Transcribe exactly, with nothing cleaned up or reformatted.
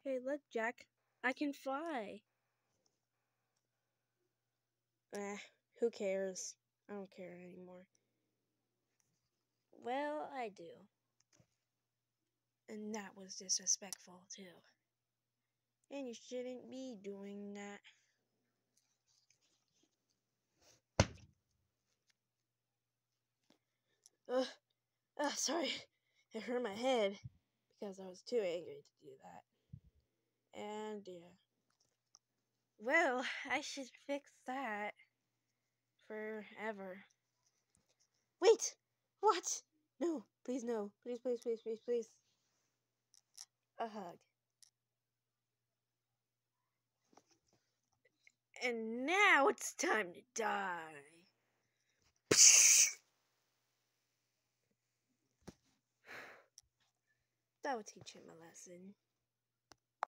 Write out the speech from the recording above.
Hey, look, Jack. I can fly. Eh, who cares? I don't care anymore. Well, I do. And that was disrespectful, too. And you shouldn't be doing that. Ugh. Ah, sorry. It hurt my head because I was too angry to do that. And yeah. Well, I should fix that. Forever. Wait! What? No, please no. Please, please, please, please, please. A hug. And now it's time to die. That will teach him a lesson.